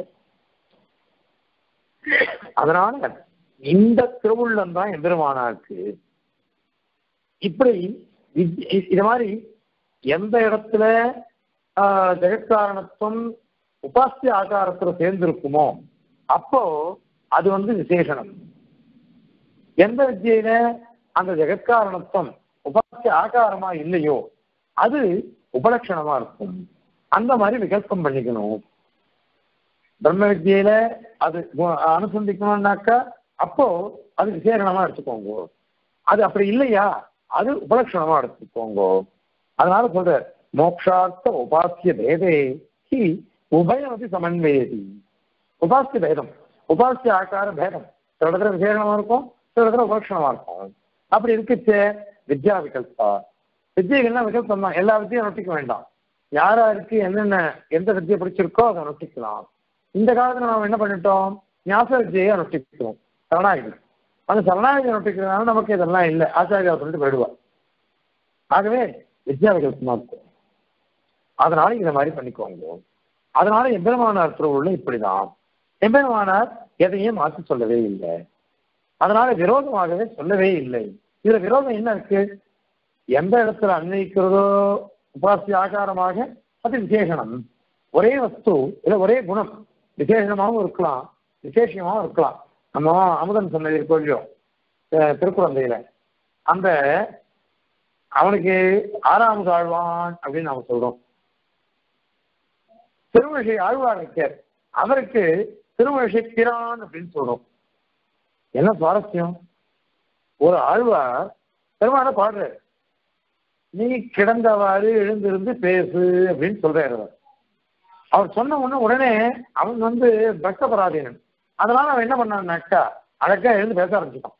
அதனால இந்த திருவுள்ளம் தான் எம்பெருமானாருக்கு. இப்படி இது மாதிரி எந்த இடத்துல ஜெகத்காரணத்துவம் உபாசிய ஆகாரத்துல சேர்ந்திருக்குமோ அப்போ அது விசேஷனம். எந்த வித்தியில அந்த ஜெகத்காரணத்துவம் உபாசிய ஆகாரமா இல்லையோ அது உபலட்சணமா இருக்கும். அந்த மாதிரி விகல்பம் பண்ணிக்கணும். பிரம்ம வித்தியில அது அனுசந்திக்கணும்னாக்கா அப்போ அது விசேஷணமா எடுத்துக்கோங்க. அது அப்படி இல்லையா அது உபலட்சணமா எடுத்துக்கோங்க. அதனால சொல்ற மோக்ஷார்த்த உபாசிய பேதே ஹி உபயமதி சமன்வயதி. உபாசிய பேதம், உபாசிய ஆகார பேதம் சில இடத்துல விசேஷமா இருக்கும், சில இடத்துல உபலட்சணமா இருக்கும். அப்படி இருக்குச்சே வித்யா விகல்பா. வித்தியைகள்லாம் விகல்பம் தான். எல்லா வித்தியும் நொட்டிக்க வேண்டாம். யாராருக்கு என்னென்ன எந்த வித்தியை பிடிச்சிருக்கோ அதை நொட்டிக்கலாம். இந்த காலத்துல நம்ம என்ன பண்ணிட்டோம், ஞாச வித்தியை நொட்டிக்கிறோம், சரணாகி. அந்த சரணாகி நொட்டிக்கிறதுனால நமக்கு இதெல்லாம் இல்லை, ஆச்சாரியா சொல்லிட்டு போயிடுவா. ஆகவே வித்யா விகல்பமா இருக்கும். அதனால இதை மாதிரி பண்ணிக்கோங்க. அதனால எம்பெருமானார் திருவுள்ள இப்படிதான். எம்பெருமானார் எதையும் மாற்றி சொல்லவே இல்லை. அதனால விரோதமாகவே சொல்லவே இல்லை. இதுல விரோதம் என்ன இருக்கு? எந்த இடத்துல அன்வயிக்கிறதோ உபாசிய ஆகாரமாக அது விசேஷனம். ஒரே வஸ்து இல்ல ஒரே குணம் விசேஷமாகவும் இருக்கலாம், விசேஷமாகவும் இருக்கலாம். நம்ம அமுதன் சொன்னது இருக்கோ திருக்குறந்தையில அந்த அவனுக்கு 6வது ஆழ்வான் அப்படின்னு நாம சொல்றோம். திருமழிசை ஆழ்வார் இருக்கார், அவருக்கு திருமழிசை பிரான் அப்படின்னு சொல்றோம். என்ன சுவாரஸ்யம், ஒரு ஆழ்வார் பெருமான பாடுறாரு, நீ கிடந்தவாறு எழுந்திருந்து பேசு அப்படின்னு சொல்றாரு. அவர் சொன்ன உடனே அவன் பக்தபராதீனன். அதனால அவன் என்ன பண்ணான்னாக்கா அழகா எழுந்து பேச ஆரம்பிச்சுட்டான்.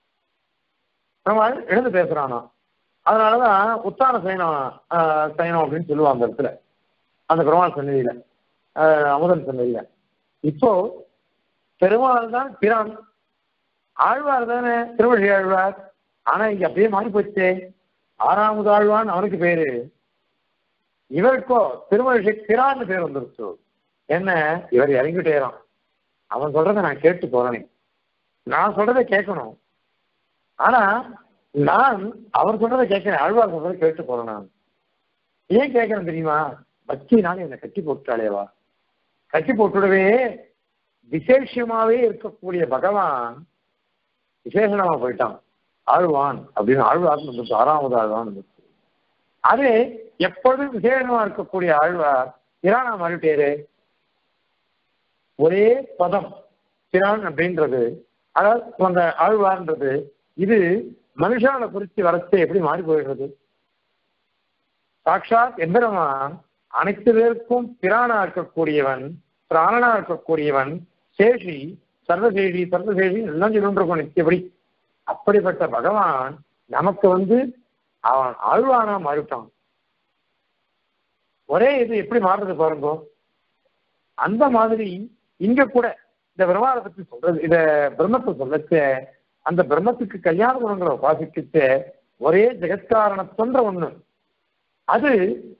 நம்ம எழுந்து பேசுறானா, அதனாலதான் உத்தான சயனம் அப்படின்னு சொல்லுவாங்க அந்த இடத்துல, அந்த பெருமாள் சன்னதியில, அமுதன் சன்னதியில. இப்போ பெருமாள் தான் பிரான், ஆழ்வார் தானே திருவழி ஆழ்வார். ஆனா இங்க அப்படியே மாறி போச்சே, 6வது ஆழ்வான் அவனுக்கு பேரு, இவருக்கோ திருமழிசை பிரான்னு பேர் வந்துருச்சு. என்ன, இவர் இறங்கிட்டேறான். அவன் சொல்றதை நான் கேட்டு போறேன், நான் சொல்றதை கேட்கணும். ஆனா நான் அவர் சொல்றதை கேட்கிறேன், ஆழ்வார் சொல்றதை கேட்டு போறேன். நான் ஏன் கேட்கறேன் தெரியுமா? பக்தினால என்னை கட்டி போட்டாளேவா, கட்டி போட்டுடவே விசேஷமாவே இருக்கக்கூடிய பகவான் விசேஷமா போயிட்டான். ஆழ்வான் அப்படின்னு ஆழ்வார் 6வது ஆழ்வான் இருந்துச்சு. அது எப்பொழுதும் விசேஷமா இருக்கக்கூடிய ஆழ்வார் பிரானா மாறிட்டேரு. ஒரே பதம் பிரான் அப்படின்றது, அதாவது அந்த ஆழ்வார்ன்றது, இது மனுஷால குறித்து வரச்சே எப்படி மாறி போயிடுறது? சாட்சாத் எம்பெருமான் அனைத்து பேருக்கும் பிரானா இருக்கக்கூடியவன், பிராணனா இருக்கக்கூடியவன், சேஷி, சர்வசேஷி, சர்வசேஷி எல்லாம் சொல்லிருக்கோம் நிச்சயப்படி. அப்படிப்பட்ட பகவான் நமக்கு அவன் ஆழ்வானா மாறிட்டான். ஒரே இது எப்படி மாறுறது பாருங்க. அந்த மாதிரி இங்க கூட இந்த பிரம்மாவை பத்தி சொல்றது, இத பிரம்மத்தை சொல்லச்ச அந்த பிரம்மத்துக்கு கல்யாண குணங்களை உபாசிக்கச்ச ஒரே ஜெகத்காரணத்தொன்ற ஒண்ணு, அது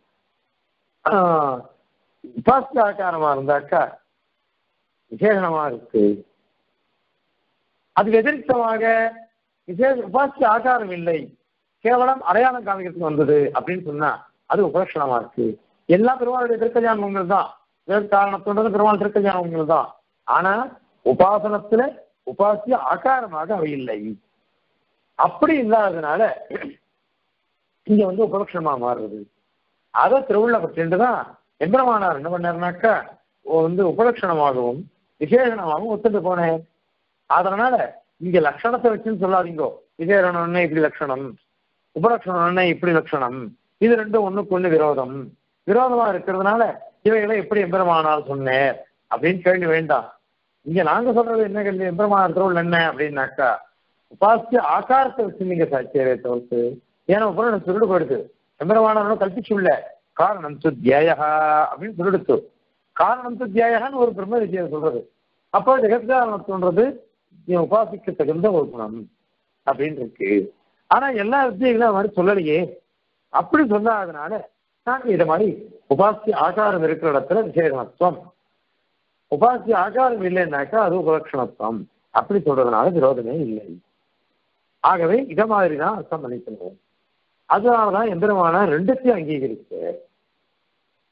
உபாசிய ஆகாரமா இருந்தாக்கா விசேஷமா இருக்கு. அது வெதிரிக்தமாக உபாசிய ஆகாரம் இல்லை, கேவலம் அடையாளம் காமிக்கிறதுக்கு வந்தது அப்படின்னு சொன்னா அது உபலட்சணமா இருக்கு. எல்லா பெருமாளுடைய திருக்கல்யாணங்கள் தான், காரணத்தோன்றது பெருமாள் திருக்கல்யாணங்கள் தான். ஆனா உபாசனத்துல உபாசிய ஆகாரமாக அவை இல்லை. அப்படி இல்லாததுனால இங்க உபலட்சணமா மாறுறது. அதை திருவுள்ள பற்றின்ட்டுதான் எம்பெருமானார் என்ன பண்ணாருனாக்கா உபலட்சணமாகவும் விசேஷமாகவும் ஒத்துட்டு போனேன். அதனால இங்க லட்சணத்தை வச்சுன்னு சொல்லாதீங்கோ, விசேஷணம்னா இப்படி லட்சணம், உபலட்சணம்னா இப்படி லட்சணம், இது ரெண்டும் ஒண்ணுக்கு ஒண்ணு விரோதம், விரோதமா இருக்கிறதுனால இவைகளை எப்படி எம்பெருமானார் சொன்னேன் அப்படின்னு கேள்வி வேண்டாம். இங்க நாங்க சொல்றது என்ன கேள்வி, எம்பெருமானார் திருவுள்ள என்ன அப்படின்னாக்கா உபாசிய ஆகாரத்தை வச்சு நீங்க சாட்சியரை தவிர்த்து, ஏன்னா உபரணம் சொல்லிட்டு போயிடுது, எம்பெருமானாரும் கல்பிச்சு உள்ள காரணம் சுத்தியா அப்படின்னு சொல்லிடுச்சு. காரணம் சுத்தியான்னு ஒரு பிரம்ம வித்தியை சொல்றது. அப்போ ஜெகத்காரணத்துன்றது நீ உபாசிக்க தகுந்த ஒரு குணம் அப்படின்னு இருக்கு. ஆனா எல்லா வித்தியைகளும் மாதிரி சொல்லலையே. அப்படி சொல்லாதனால நாங்க இதை மாதிரி உபாசிய ஆகாரம் இருக்கிற இடத்துல விசேஷத்துவம், உபாசிய ஆகாரம் இல்லைன்னாக்கா அது உபலட்சணத்துவம் அப்படி சொல்றதுனால விரோதமே இல்லை. ஆகவே இதை மாதிரிதான் அர்த்தம் பண்ணிக்கணும். அதனாலதான் எந்திரமான ரெண்டுத்தையும் அங்கீகரிச்சு.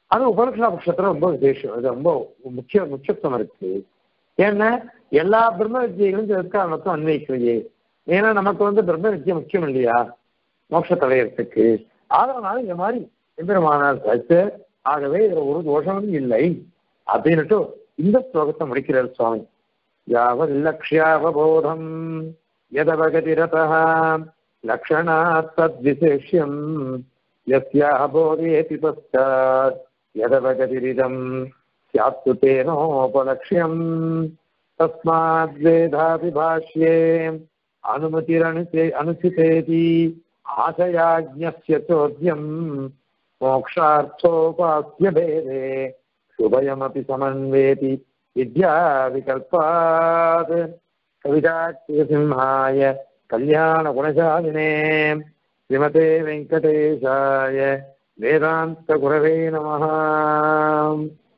அது உபலட்சண பட்சத்துல ரொம்ப விசேஷம், அது ரொம்ப முக்கியத்துவம் இருக்கு. ஏன்னா எல்லா பிரம்ம வித்தியைகளும் எதிர்காலத்தும் அன்வைக்கலையே. ஏன்னா நமக்கு பிரம்ம வித்தியை முக்கியம் இல்லையா மோட்சத்தை அடையறதுக்கு. அதனால இந்த மாதிரி எம்பெருமானார் கருத்து, ஆகவே இதுல ஒரு தோஷமும் இல்லை அப்படின்னுட்டு இந்த ஸ்லோகத்தை முடிக்கிறார் சுவாமி. யாவத் லக்ஷ்யாவபோதம் யதவகதிரதः லக்ஷணாத் தத்விசேஷ்யம் யஸ்யாஹ போதேதி பஸ்தாத் யதவகதிரிதம் ஸ்யாத்து தேனோபலக்ஷ்யம் தஸ்மாத் வேதாபி பாஷ்யே அனுசிதேதி ஆசயாஜ்ஞஸ்ய சோத்யம் மோக்ஷார்த்தோபாஸ்ய பேதே சுபயமபி சமன்வேதி வித்யா விகல்பாத். கவிதாக்கியசிம்ஹாய கல்யாண குணசாலினே ஸ்ரீமதே வெங்கடேசாய வேதாந்த குரவே நமः.